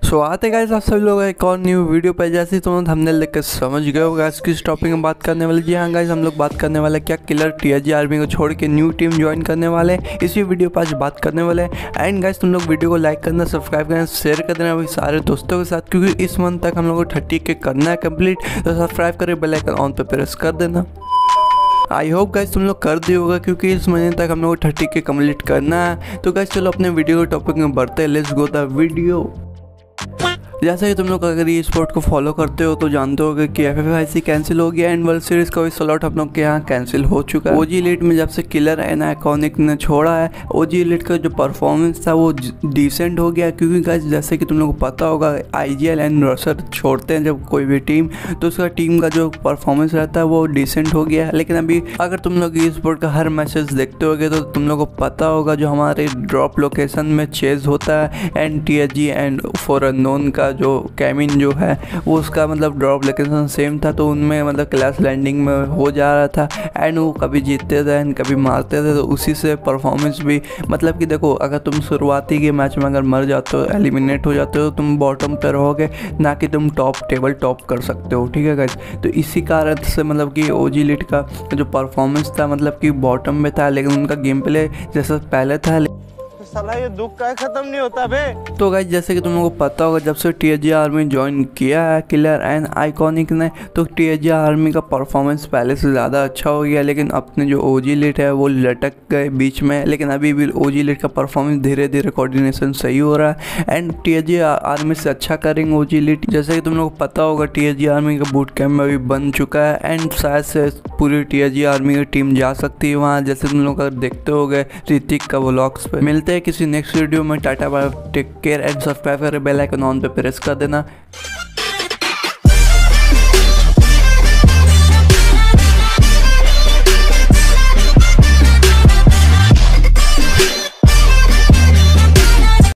सो आते गाइस आप सभी लोग एक और न्यू वीडियो पे। जैसे तुम थंबनेल देख कर समझ गए हो गाइस किस टॉपिक में बात करने वाले। जी हाँ गाइस, हम लोग बात करने वाले क्या किलर टीआरजी आर्मी को छोड़ के न्यू टीम ज्वाइन करने वाले, इसी वीडियो पर आज बात करने वाले। एंड गाइस तुम लोग वीडियो को लाइक करना, सब्सक्राइब करना, शेयर कर देना भाई सारे दोस्तों के साथ, क्योंकि इस मंथ तक हम लोग को 30 के करना है कंप्लीट। तो सब्सक्राइब करके बेल आइकन ऑन पे प्रेस कर देना। आई होप गाइस तुम लोग कर दिए होगा, क्योंकि इस महीने तक हम लोग को 30 के कंप्लीट करना है। तो गाइस चलो अपने वीडियो के टॉपिक में बढ़ते हैं। Let's go the video. जैसे कि तुम लोग अगर ये स्पोर्ट को फॉलो करते हो तो जानते हो कि FFIC कैंसिल हो गया एंड वर्ल्ड सीरीज का भी स्लॉट हम लोग के यहाँ कैंसिल हो चुका है। ओजी एलीट में जब से किलर एंड आइकॉनिक ने छोड़ा है, ओजी एलीट का जो परफॉर्मेंस था वो डिसेंट हो गया। क्योंकि गाइस जैसे कि तुम लोग को पता होगा IGL एंड रसर छोड़ते हैं जब कोई भी टीम, तो उसका टीम का जो परफॉर्मेंस रहता है वो डिसेंट हो गया। लेकिन अभी अगर तुम लोग ये स्पोर्ट का हर मैसेज देखते होगे तो तुम लोग को पता होगा जो हमारे ड्रॉप लोकेशन में चेज होता है and TRG and for unknown का जो कैमिन जो है वो उसका मतलब ड्रॉप लोकेशन सेम था। तो उनमें मतलब क्लैश लैंडिंग में हो जा रहा था एंड वो कभी जीतते थे एंड कभी मारते थे। तो उसी से परफॉर्मेंस भी मतलब कि देखो, अगर तुम शुरुआती के मैच में अगर मर जाते हो, एलिमिनेट हो जाते हो, तुम बॉटम पे रहोगे, ना कि तुम टेबल टॉप कर सकते हो। ठीक है गाइस, तो इसी कारण से मतलब कि ओजी एलीट का जो परफॉर्मेंस था मतलब कि बॉटम में था, लेकिन उनका गेम प्ले जैसा पहले था। साला ये दुख का खत्म नहीं होता बे। तो गाइस जैसे कि तुम लोगों को पता होगा, जब से TRG आर्मी ज्वाइन किया है किलर एंड आइकॉनिक ने, तो TRG आर्मी का परफॉर्मेंस पहले से ज़्यादा अच्छा हो गया। लेकिन अपने जो ओजी एलीट है वो लटक गए बीच में, लेकिन अभी भी ओजी एलीट का परफॉर्मेंस धीरे धीरे कोऑर्डिनेशन सही हो रहा है एंड TRG आर्मी से अच्छा करेंगे ओजी एलीट। जैसे कि तुम लोगों को पता होगा TRG आर्मी का बूट कैंप अभी बन चुका है एंड शायद से पूरी TRG आर्मी की टीम जा सकती है वहाँ। जैसे तुम लोग अगर देखते हो गए ऋतिक का व्लॉग्स पे। मिलते हैं किसी नेक्स्ट वीडियो में। Tata bye, take care and subscribe कर बेल आइकन ऑन पे प्रेस कर देना।